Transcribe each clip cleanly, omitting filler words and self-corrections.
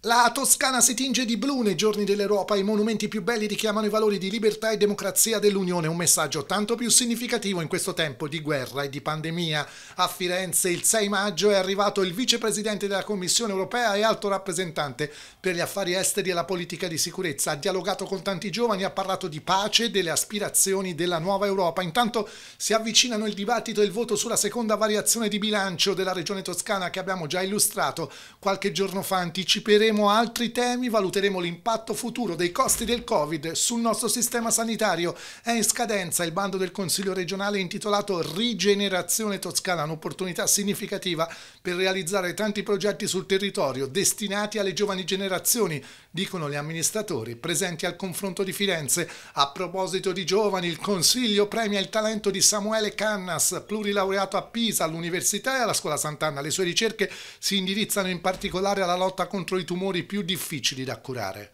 La Toscana si tinge di blu nei giorni dell'Europa, i monumenti più belli richiamano i valori di libertà e democrazia dell'Unione, un messaggio tanto più significativo in questo tempo di guerra e di pandemia. A Firenze il 6 maggio è arrivato il vicepresidente della Commissione europea e alto rappresentante per gli affari esteri e la politica di sicurezza. Ha dialogato con tanti giovani, ha parlato di pace e delle aspirazioni della nuova Europa. Intanto si avvicinano il dibattito e il voto sulla seconda variazione di bilancio della regione toscana che abbiamo già illustrato qualche giorno fa. Anticiperemo altri temi, valuteremo l'impatto futuro dei costi del Covid sul nostro sistema sanitario. È in scadenza il bando del Consiglio regionale intitolato Rigenerazione Toscana, un'opportunità significativa per realizzare tanti progetti sul territorio destinati alle giovani generazioni, dicono gli amministratori presenti al confronto di Firenze. A proposito di giovani, il Consiglio premia il talento di Samuele Cannas, plurilaureato a Pisa, all'Università e alla Scuola Sant'Anna. Le sue ricerche si indirizzano in particolare alla lotta contro i tumori più difficili da curare.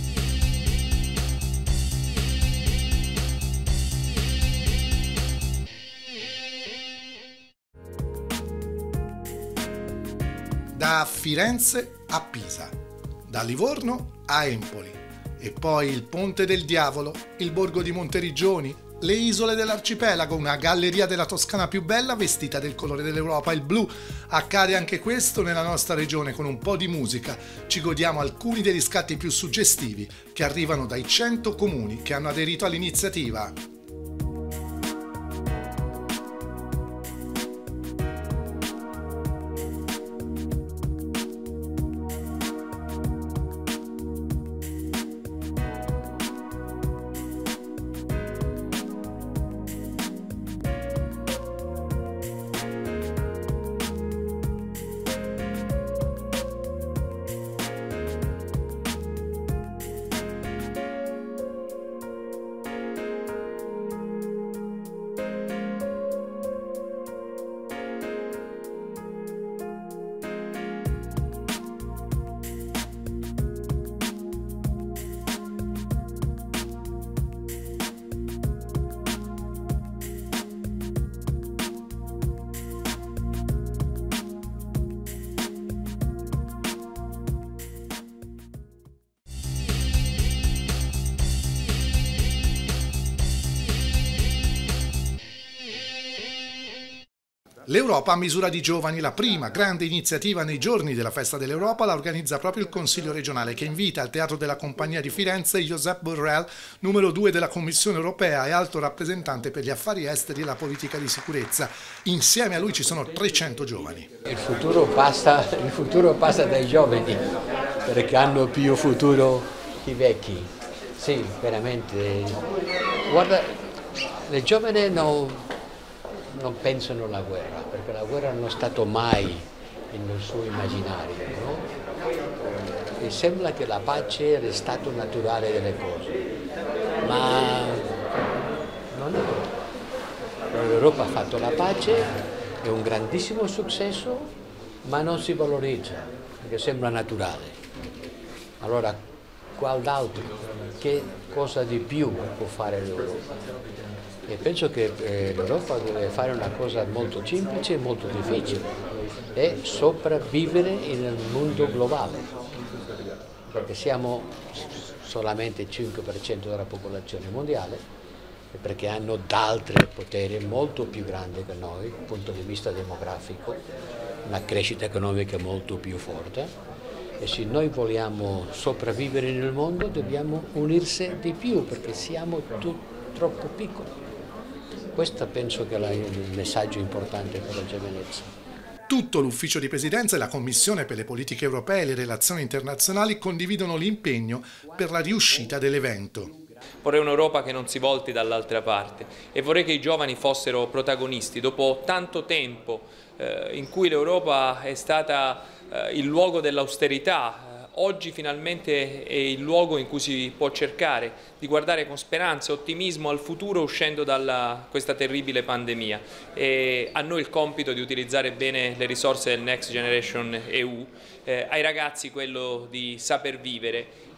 Da Firenze a Pisa, da Livorno a Empoli e poi il Ponte del Diavolo, il borgo di Monteriggioni, le isole dell'arcipelago, una galleria della Toscana più bella vestita del colore dell'Europa, il blu. Accade anche questo nella nostra regione con un po' di musica. Ci godiamo alcuni degli scatti più suggestivi che arrivano dai 100 comuni che hanno aderito all'iniziativa. L'Europa a misura di giovani, la prima grande iniziativa nei giorni della festa dell'Europa, la organizza proprio il Consiglio regionale che invita al Teatro della Compagnia di Firenze Josep Borrell, numero 2 della Commissione europea e alto rappresentante per gli affari esteri e la politica di sicurezza. Insieme a lui ci sono 300 giovani. Il futuro passa dai giovani perché hanno più futuro i vecchi. Sì, veramente. Guarda, le giovani non pensano alla guerra, perché la guerra non è stato mai nel suo immaginario, no? E sembra che la pace è lo stato naturale delle cose, ma non è vero. L'Europa ha fatto la pace, è un grandissimo successo, ma non si valorizza, perché sembra naturale. Allora, qual'altro, che cosa di più può fare l'Europa? E penso che l'Europa deve fare una cosa molto semplice e molto difficile, è sopravvivere nel mondo globale, perché siamo solamente il 5% della popolazione mondiale e perché hanno altri poteri molto più grandi che noi dal punto di vista demografico, una crescita economica molto più forte, e se noi vogliamo sopravvivere nel mondo dobbiamo unirsi di più perché siamo troppo piccoli. Questo penso che è il messaggio importante per la giovinezza. Tutto l'ufficio di presidenza e la Commissione per le politiche europee e le relazioni internazionali condividono l'impegno per la riuscita dell'evento. Vorrei un'Europa che non si volti dall'altra parte e vorrei che i giovani fossero protagonisti. Dopo tanto tempo in cui l'Europa è stata il luogo dell'austerità, oggi finalmente è il luogo in cui si può cercare di guardare con speranza e ottimismo al futuro uscendo da questa terribile pandemia. E a noi il compito di utilizzare bene le risorse del Next Generation EU, ai ragazzi quello di saper vivere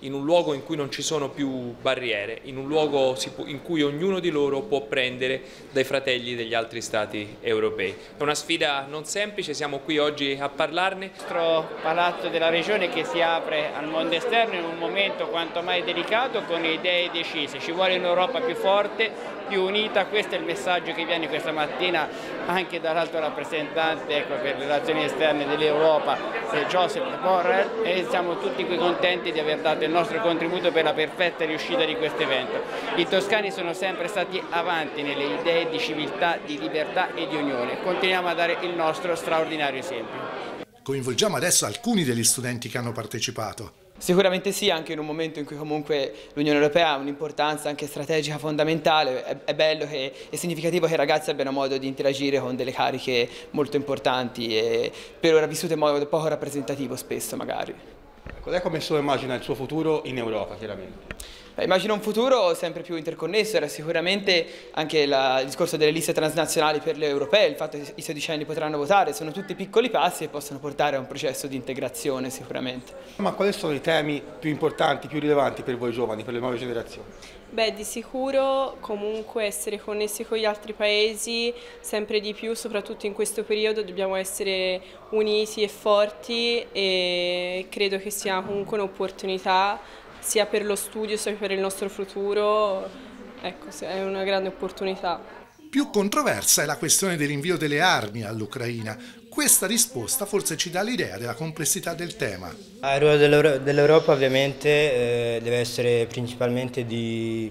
in un luogo in cui non ci sono più barriere, in un luogo in cui ognuno di loro può prendere dai fratelli degli altri stati europei. È una sfida non semplice, siamo qui oggi a parlarne. Il nostro palazzo della regione che si apre al mondo esterno in un momento quanto mai delicato, con idee decise. Ci vuole un'Europa più forte, più unita. Questo è il messaggio che viene questa mattina anche dall'alto rappresentante per le relazioni esterne dell'Europa, Josep Borrell, e siamo tutti qui contenti di aver dato il nostro contributo per la perfetta riuscita di questo evento. I toscani sono sempre stati avanti nelle idee di civiltà, di libertà e di unione. Continuiamo a dare il nostro straordinario esempio. Coinvolgiamo adesso alcuni degli studenti che hanno partecipato. Sicuramente sì, anche in un momento in cui comunque l'Unione Europea ha un'importanza anche strategica fondamentale. È bello e significativo che i ragazzi abbiano modo di interagire con delle cariche molto importanti e per ora vissute in modo poco rappresentativo spesso magari. Lei come se lo immagina il suo futuro in Europa, chiaramente? Immagino un futuro sempre più interconnesso. Era sicuramente anche il discorso delle liste transnazionali per le europee, il fatto che i sedicenni potranno votare, sono tutti piccoli passi e possono portare a un processo di integrazione sicuramente. Ma quali sono i temi più importanti, più rilevanti per voi giovani, per le nuove generazioni? Beh, di sicuro comunque essere connessi con gli altri paesi sempre di più, soprattutto in questo periodo dobbiamo essere uniti e forti e credo che sia comunque un'opportunità sia per lo studio sia per il nostro futuro, ecco, è una grande opportunità. Più controversa è la questione dell'invio delle armi all'Ucraina. Questa risposta forse ci dà l'idea della complessità del tema. Il ruolo dell'Europa ovviamente deve essere principalmente di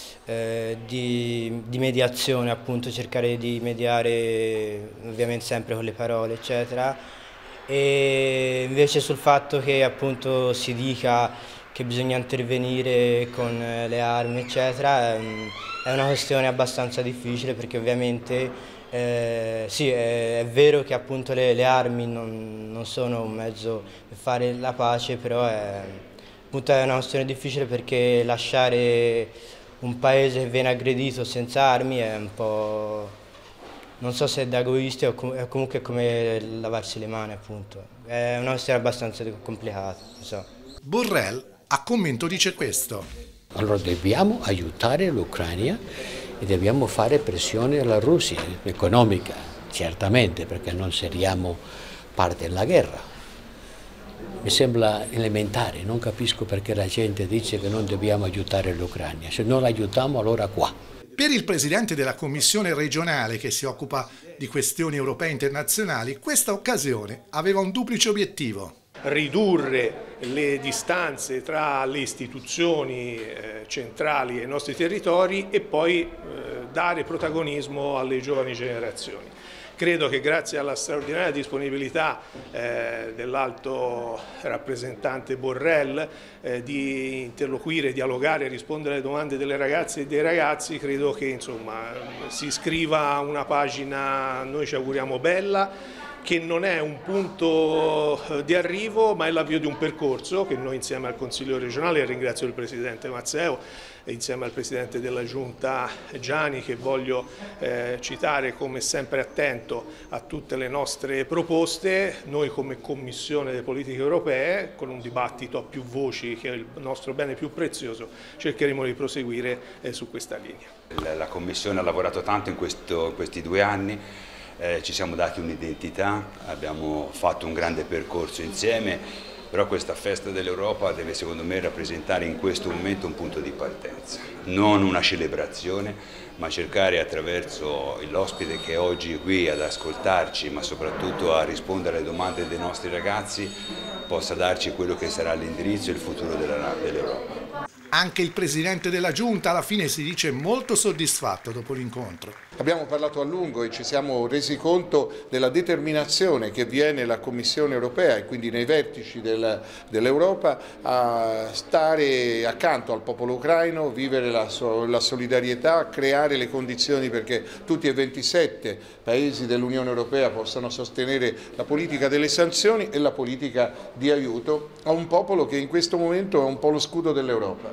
mediazione, appunto cercare di mediare ovviamente sempre con le parole eccetera, e invece sul fatto che appunto si dica che bisogna intervenire con le armi eccetera è una questione abbastanza difficile, perché ovviamente sì, è vero che appunto le armi non sono un mezzo per fare la pace, però appunto è una questione difficile, perché lasciare un paese che viene aggredito senza armi è un po', non so se è da egoisti o comunque è come lavarsi le mani, appunto. È una questione abbastanza complicata, non so. Borrell a commento dice questo. Allora dobbiamo aiutare l'Ucraina e dobbiamo fare pressione alla Russia, economica, certamente, perché non seriamo parte della guerra. Mi sembra elementare, non capisco perché la gente dice che non dobbiamo aiutare l'Ucraina. Se non l'aiutiamo allora qua. Per il presidente della commissione regionale che si occupa di questioni europee e internazionali, questa occasione aveva un duplice obiettivo. Ridurre le distanze tra le istituzioni centrali e i nostri territori e poi dare protagonismo alle giovani generazioni. Credo che grazie alla straordinaria disponibilità dell'alto rappresentante Borrell di interloquire, dialogare, rispondere alle domande delle ragazze e dei ragazzi, credo che insomma si scriva una pagina, noi ci auguriamo bella, che non è un punto di arrivo ma è l'avvio di un percorso che noi insieme al Consiglio regionale, e ringrazio il Presidente Mazzeo e insieme al Presidente della Giunta Giani, che voglio citare come sempre attento a tutte le nostre proposte, noi come Commissione delle Politiche Europee, con un dibattito a più voci che è il nostro bene più prezioso, cercheremo di proseguire su questa linea. La Commissione ha lavorato tanto in questi 2 anni. Ci siamo dati un'identità, abbiamo fatto un grande percorso insieme, però questa festa dell'Europa deve secondo me rappresentare in questo momento un punto di partenza, non una celebrazione, ma cercare attraverso l'ospite che è oggi qui ad ascoltarci, ma soprattutto a rispondere alle domande dei nostri ragazzi, possa darci quello che sarà l'indirizzo e il futuro dell'Europa. Anche il Presidente della Giunta alla fine si dice molto soddisfatto dopo l'incontro. Abbiamo parlato a lungo e ci siamo resi conto della determinazione che viene la Commissione europea e quindi nei vertici dell'Europa a stare accanto al popolo ucraino, vivere la solidarietà, creare le condizioni perché tutti e 27 paesi dell'Unione Europea possano sostenere la politica delle sanzioni e la politica di aiuto a un popolo che in questo momento è un po' lo scudo dell'Europa.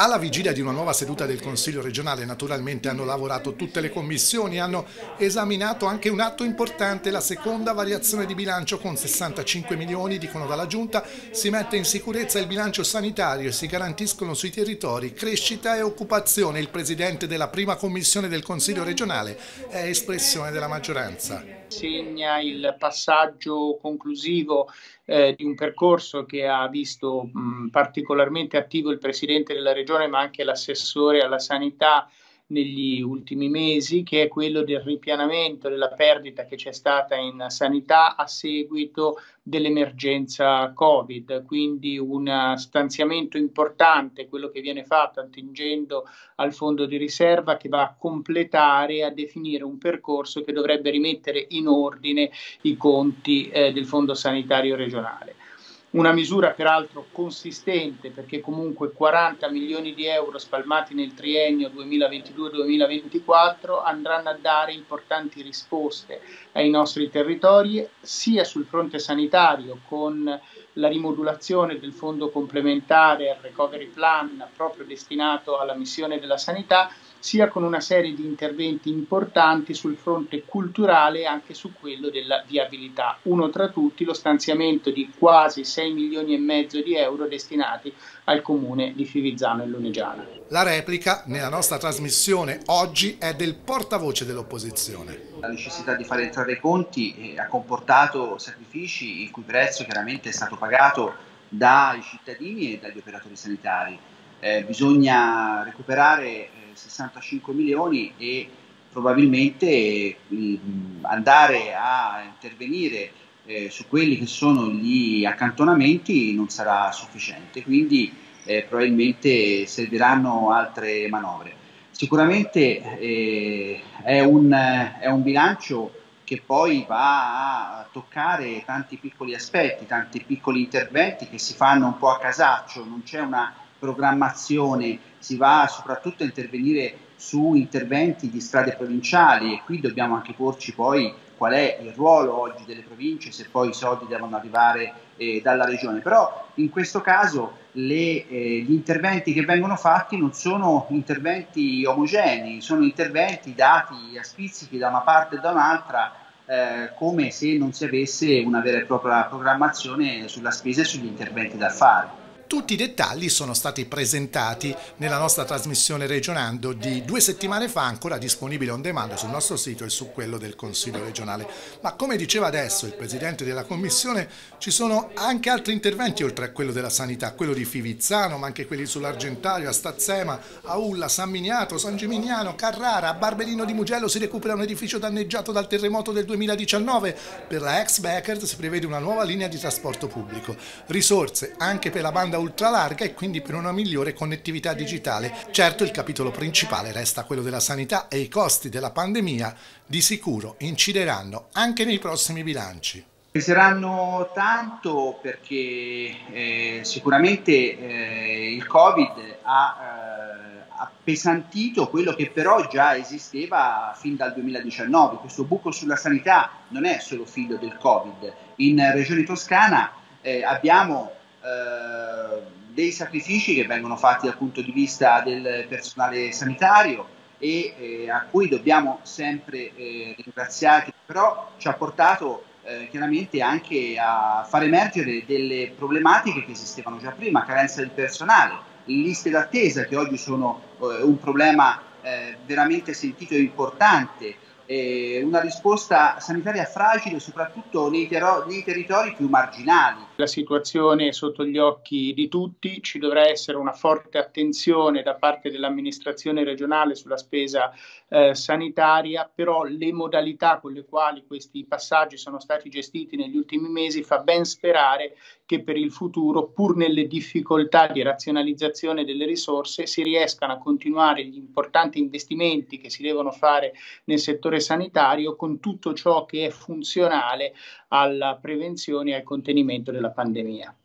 Alla vigilia di una nuova seduta del Consiglio regionale naturalmente hanno lavorato tutte le commissioni, hanno esaminato anche un atto importante, la seconda variazione di bilancio con 65 milioni, dicono dalla Giunta, si mette in sicurezza il bilancio sanitario e si garantiscono sui territori crescita e occupazione. Il presidente della prima commissione del Consiglio regionale è espressione della maggioranza. Segna il passaggio conclusivo di un percorso che ha visto particolarmente attivo il Presidente della Regione ma anche l'assessore alla sanità negli ultimi mesi, che è quello del ripianamento della perdita che c'è stata in sanità a seguito dell'emergenza Covid, quindi un stanziamento importante, quello che viene fatto attingendo al fondo di riserva, che va a completare e a definire un percorso che dovrebbe rimettere in ordine i conti del fondo sanitario regionale. Una misura peraltro consistente, perché comunque 40 milioni di euro spalmati nel triennio 2022-2024 andranno a dare importanti risposte ai nostri territori, sia sul fronte sanitario con la rimodulazione del fondo complementare al recovery plan proprio destinato alla missione della sanità, sia con una serie di interventi importanti sul fronte culturale e anche su quello della viabilità. Uno tra tutti lo stanziamento di quasi 6 milioni e mezzo di euro destinati al comune di Fivizzano e Lunegiana. La replica nella nostra trasmissione oggi è del portavoce dell'opposizione. La necessità di far entrare i conti ha comportato sacrifici il cui prezzo chiaramente è stato pagato dai cittadini e dagli operatori sanitari. Bisogna recuperare 65 milioni e probabilmente andare a intervenire su quelli che sono gli accantonamenti non sarà sufficiente, quindi probabilmente serviranno altre manovre. Sicuramente è un bilancio che poi va a toccare tanti piccoli aspetti, tanti piccoli interventi che si fanno un po' a casaccio, non c'è una programmazione, si va soprattutto a intervenire su interventi di strade provinciali e qui dobbiamo anche porci poi qual è il ruolo oggi delle province, se poi i soldi devono arrivare dalla regione. Però in questo caso gli interventi che vengono fatti non sono interventi omogenei, sono interventi dati a spizzichi da una parte e da un'altra, come se non si avesse una vera e propria programmazione sulla spesa e sugli interventi da fare. Tutti i dettagli sono stati presentati nella nostra trasmissione Regionando di 2 settimane fa, ancora disponibile on demand sul nostro sito e su quello del Consiglio regionale. Ma come diceva adesso il Presidente della Commissione, ci sono anche altri interventi oltre a quello della sanità, quello di Fivizzano, ma anche quelli sull'Argentario, a Stazzema, a Ulla, San Miniato, San Gimignano, Carrara, a Barberino di Mugello si recupera un edificio danneggiato dal terremoto del 2019, per la ex Beckert si prevede una nuova linea di trasporto pubblico, risorse anche per la banda ultralarga e quindi per una migliore connettività digitale. Certo il capitolo principale resta quello della sanità e i costi della pandemia di sicuro incideranno anche nei prossimi bilanci. Peseranno tanto perché sicuramente il Covid ha appesantito quello che però già esisteva fin dal 2019. Questo buco sulla sanità non è solo figlio del Covid. In Regione Toscana abbiamo dei sacrifici che vengono fatti dal punto di vista del personale sanitario e a cui dobbiamo sempre ringraziare, però ci ha portato chiaramente anche a far emergere delle problematiche che esistevano già prima, carenza del personale, liste d'attesa che oggi sono un problema veramente sentito e importante, una risposta sanitaria fragile soprattutto nei territori più marginali. La situazione è sotto gli occhi di tutti, ci dovrà essere una forte attenzione da parte dell'amministrazione regionale sulla spesa sanitaria, però le modalità con le quali questi passaggi sono stati gestiti negli ultimi mesi fa ben sperare che per il futuro, pur nelle difficoltà di razionalizzazione delle risorse, si riescano a continuare gli importanti investimenti che si devono fare nel settore sanitario con tutto ciò che è funzionale alla prevenzione e al contenimento della pandemia.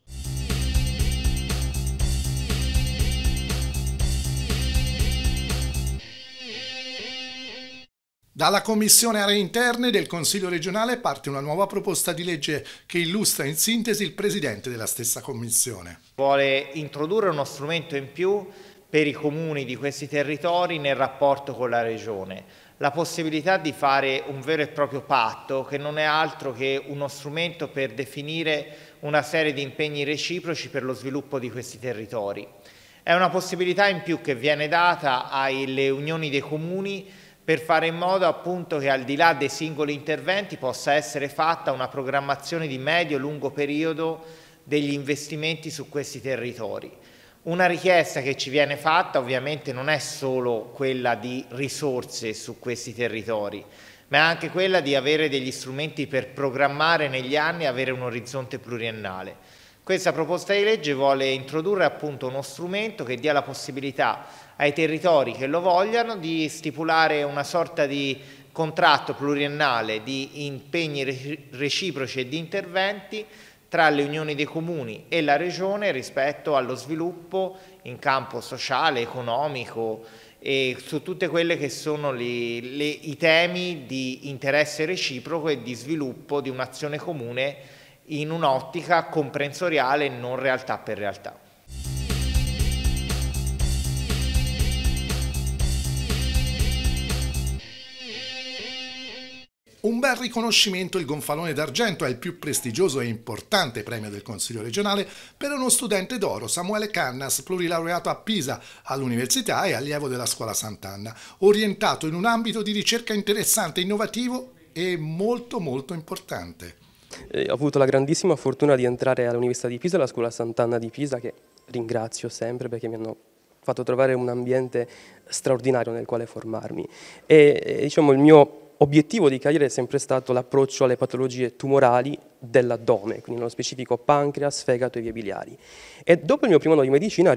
Dalla Commissione Aree Interne del Consiglio regionale parte una nuova proposta di legge che illustra in sintesi il Presidente della stessa Commissione. Vuole introdurre uno strumento in più per i comuni di questi territori nel rapporto con la Regione. La possibilità di fare un vero e proprio patto, che non è altro che uno strumento per definire una serie di impegni reciproci per lo sviluppo di questi territori. È una possibilità in più che viene data alle unioni dei comuni per fare in modo appunto che al di là dei singoli interventi possa essere fatta una programmazione di medio-lungo periodo degli investimenti su questi territori. Una richiesta che ci viene fatta ovviamente non è solo quella di risorse su questi territori, ma è anche quella di avere degli strumenti per programmare negli anni e avere un orizzonte pluriennale. Questa proposta di legge vuole introdurre appunto uno strumento che dia la possibilità ai territori che lo vogliano di stipulare una sorta di contratto pluriennale di impegni reciproci e di interventi tra le unioni dei comuni e la Regione rispetto allo sviluppo in campo sociale, economico e su tutte quelle che sono i temi di interesse reciproco e di sviluppo di un'azione comune in un'ottica comprensoriale e non realtà per realtà. Un bel riconoscimento, il Gonfalone d'Argento è il più prestigioso e importante premio del Consiglio regionale per uno studente d'oro, Samuele Cannas, plurilaureato a Pisa all'università e allievo della Scuola Sant'Anna, orientato in un ambito di ricerca interessante, innovativo e molto importante. Ho avuto la grandissima fortuna di entrare all'Università di Pisa, alla Scuola Sant'Anna di Pisa, che ringrazio sempre perché mi hanno fatto trovare un ambiente straordinario nel quale formarmi. E diciamo il mio obiettivo di carriera è sempre stato l'approccio alle patologie tumorali dell'addome, quindi nello specifico pancreas, fegato e vie biliari. E dopo il mio primo anno di medicina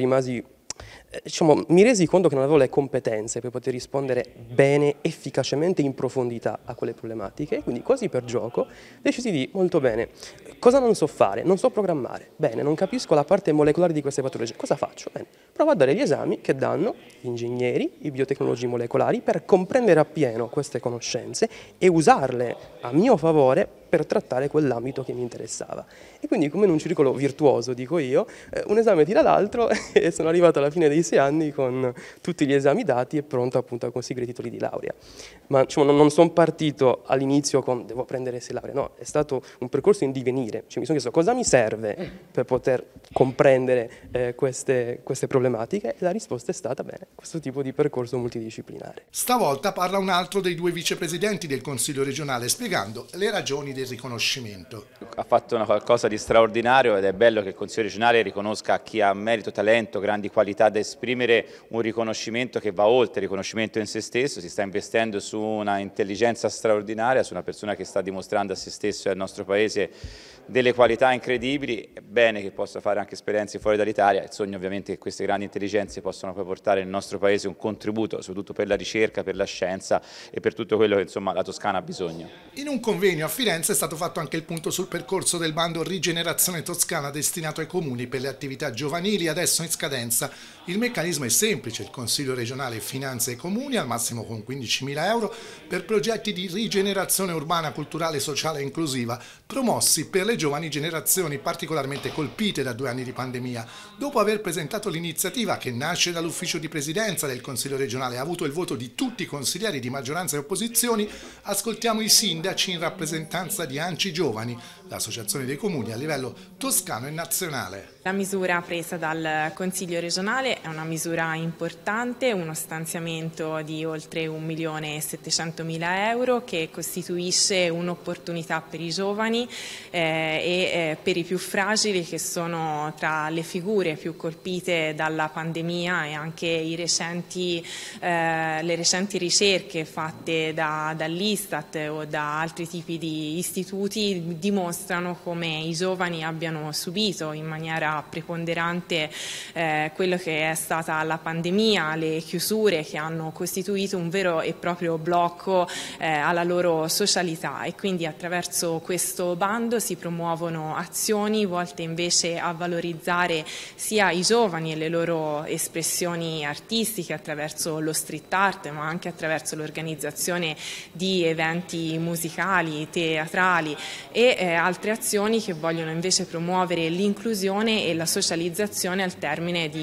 mi resi conto che non avevo le competenze per poter rispondere bene, efficacemente, in profondità a quelle problematiche, quindi quasi per gioco decisi di, molto bene, cosa non so fare? Non so programmare, bene, non capisco la parte molecolare di queste patologie, cosa faccio? Bene, provo a dare gli esami che danno gli ingegneri, i biotecnologi molecolari per comprendere appieno queste conoscenze e usarle a mio favore per trattare quell'ambito che mi interessava. E quindi, come in un circolo virtuoso, dico io, un esame tira l'altro e sono arrivato alla fine dei 6 anni con tutti gli esami dati e pronto appunto a conseguire i titoli di laurea. Ma non sono partito all'inizio con devo prendere 6 lauree, no, è stato un percorso in divenire, mi sono chiesto cosa mi serve per poter comprendere queste problematiche e la risposta è stata bene, questo tipo di percorso multidisciplinare. Stavolta parla un altro dei 2 vicepresidenti del Consiglio regionale spiegando le ragioni del riconoscimento. Ha fatto qualcosa di straordinario ed è bello che il Consiglio regionale riconosca a chi ha merito, talento, grandi qualità da esprimere un riconoscimento che va oltre il riconoscimento in se stesso, si sta investendo su una intelligenza straordinaria, su una persona che sta dimostrando a se stesso e al nostro Paese delle qualità incredibili. È bene che possa fare anche esperienze fuori dall'Italia, il sogno ovviamente è che queste grandi intelligenze possano poi portare nel nostro Paese un contributo, soprattutto per la ricerca, per la scienza e per tutto quello che insomma la Toscana ha bisogno. In un convegno a Firenze è stato fatto anche il punto sul percorso del bando Rigenerazione Toscana destinato ai comuni per le attività giovanili, adesso in scadenza. Il meccanismo è semplice, il Consiglio regionale finanzia i comuni al massimo con 15.000 euro per progetti di rigenerazione urbana, culturale, sociale e inclusiva promossi per le giovani generazioni particolarmente colpite da 2 anni di pandemia. Dopo aver presentato l'iniziativa, che nasce dall'ufficio di presidenza del Consiglio regionale e ha avuto il voto di tutti i consiglieri di maggioranza e opposizioni, ascoltiamo i sindaci in rappresentanza di ANCI Giovani, l'associazione dei comuni a livello toscano e nazionale. La misura presa dal Consiglio regionale è una misura importante, uno stanziamento di oltre 1.700.000 euro che costituisce un'opportunità per i giovani e per i più fragili, che sono tra le figure più colpite dalla pandemia, e anche le recenti ricerche fatte dall'Istat o da altri tipi di istituti dimostrano come i giovani abbiano subito in maniera preponderante quello che è stata la pandemia, le chiusure che hanno costituito un vero e proprio blocco alla loro socialità, e quindi attraverso questo bando si promuovono azioni volte invece a valorizzare sia i giovani e le loro espressioni artistiche attraverso lo street art, ma anche attraverso l'organizzazione di eventi musicali, teatrali e altre azioni che vogliono invece promuovere l'inclusione e la socializzazione al termine di un periodo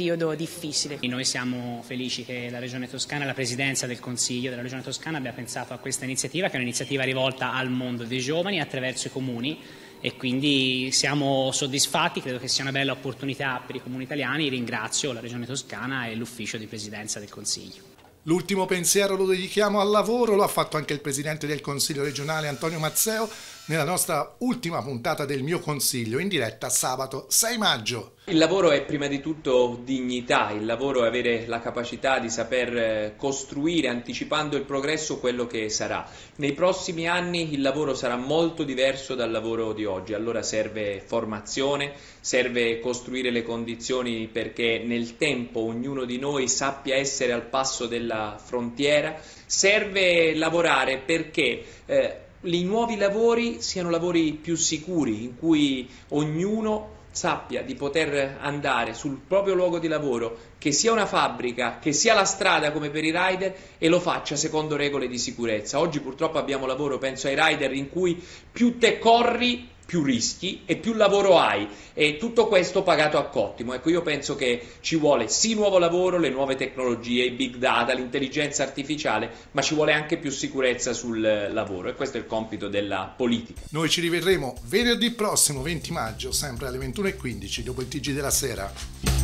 periodo difficile. Noi siamo felici che la Regione Toscana, la Presidenza del Consiglio della Regione Toscana abbia pensato a questa iniziativa, che è un'iniziativa rivolta al mondo dei giovani attraverso i comuni, e quindi siamo soddisfatti, credo che sia una bella opportunità per i comuni italiani. Ringrazio la Regione Toscana e l'Ufficio di Presidenza del Consiglio. L'ultimo pensiero lo dedichiamo al lavoro, lo ha fatto anche il Presidente del Consiglio regionale Antonio Mazzeo nella nostra ultima puntata del Mio Consiglio, in diretta sabato 6 maggio. Il lavoro è prima di tutto dignità, il lavoro è avere la capacità di saper costruire, anticipando il progresso, quello che sarà. Nei prossimi anni il lavoro sarà molto diverso dal lavoro di oggi, allora serve formazione, serve costruire le condizioni perché nel tempo ognuno di noi sappia essere al passo della frontiera, serve lavorare perché i nuovi lavori siano lavori più sicuri, in cui ognuno sappia di poter andare sul proprio luogo di lavoro, che sia una fabbrica, che sia la strada come per i rider, e lo faccia secondo regole di sicurezza. Oggi purtroppo abbiamo lavoro, penso ai rider, in cui più te corri più rischi e più lavoro hai, e tutto questo pagato a cottimo. Ecco, io penso che ci vuole sì nuovo lavoro, le nuove tecnologie, i big data, l'intelligenza artificiale, ma ci vuole anche più sicurezza sul lavoro, e questo è il compito della politica. Noi ci rivedremo venerdì prossimo 20 maggio, sempre alle 21:15, dopo il TG della sera.